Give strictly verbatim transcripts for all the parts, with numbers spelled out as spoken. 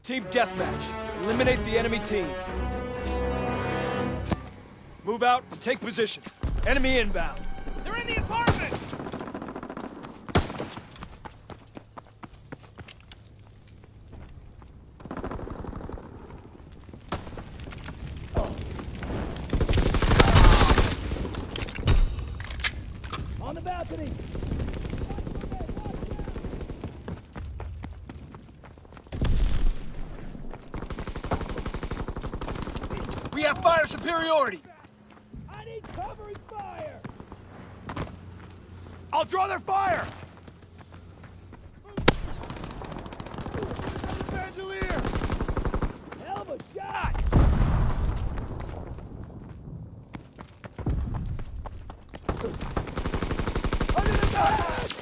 Team deathmatch. Eliminate the enemy team. Move out and take position. Enemy inbound. They're in the apartment! On the balcony! We have fire superiority! I need covering fire! I'll draw their fire! Bandolier! Hell of a shot! Under the gun!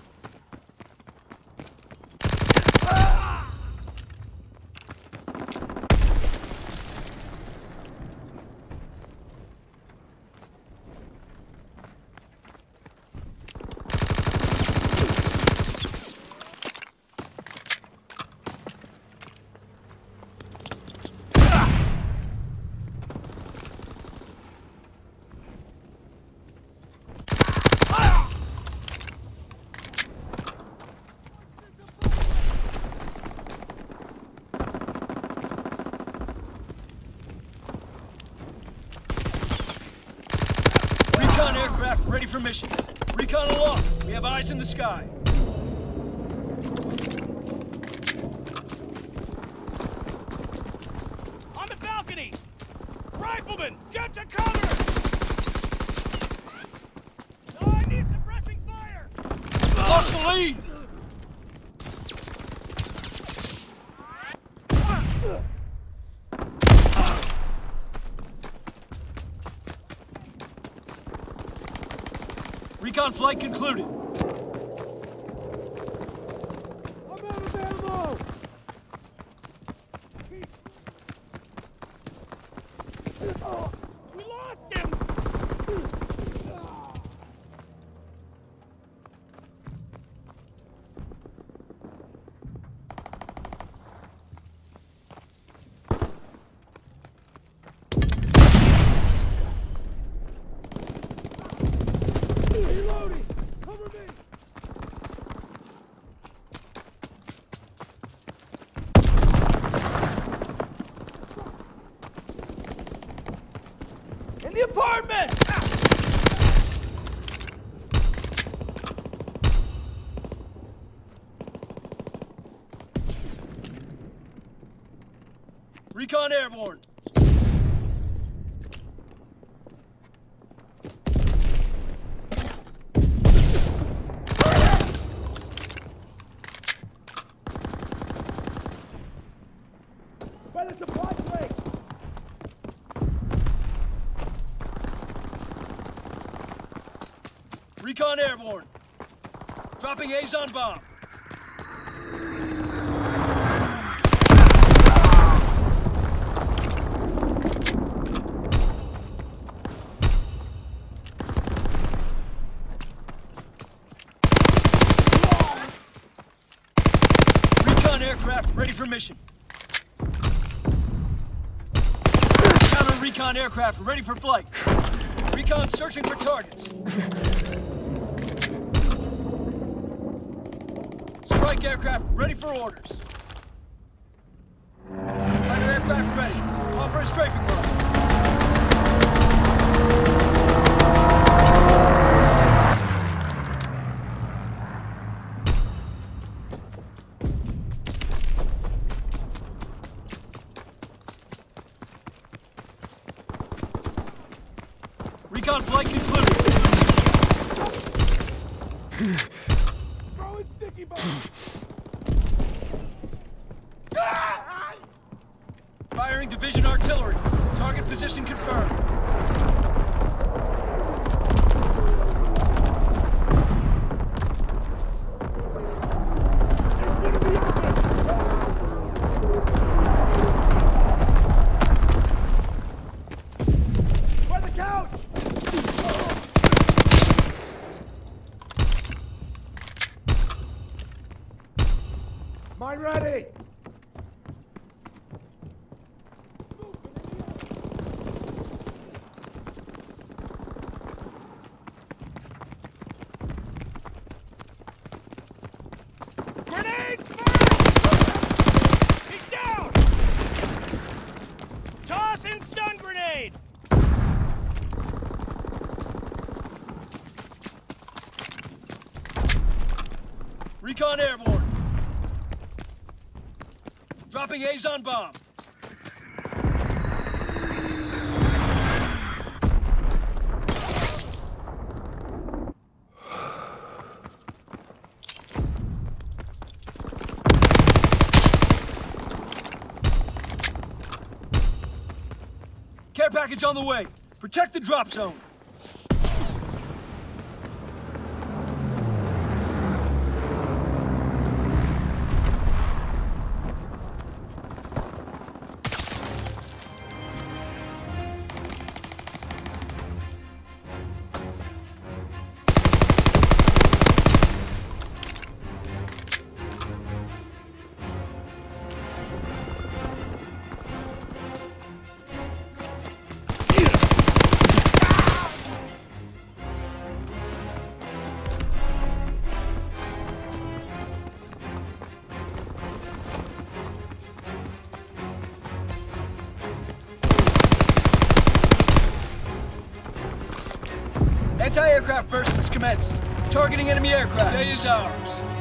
Recon aircraft ready for mission. Recon aloft. We have eyes in the sky. On the balcony! Rifleman, get to cover! No, I need suppressing fire! Lost the lead! Recon flight concluded. I'm out of ammo! We lost him! Reloading! Cover me! In the apartment! Recon airborne. By the supply crate! Recon airborne. Dropping Azon bomb. Recon aircraft ready for mission. Counter recon aircraft ready for flight. Recon searching for targets. Strike aircraft ready for orders. Fighter aircraft ready. Call for a strafing run. Recon flight concluded. Throwing sticky bombs! Firing division artillery. Target position confirmed. By the couch! Mine ready! Recon airborne. Dropping Azon bomb. Care package on the way. Protect the drop zone. Anti-aircraft burst has commenced. Targeting enemy aircraft. Day is ours.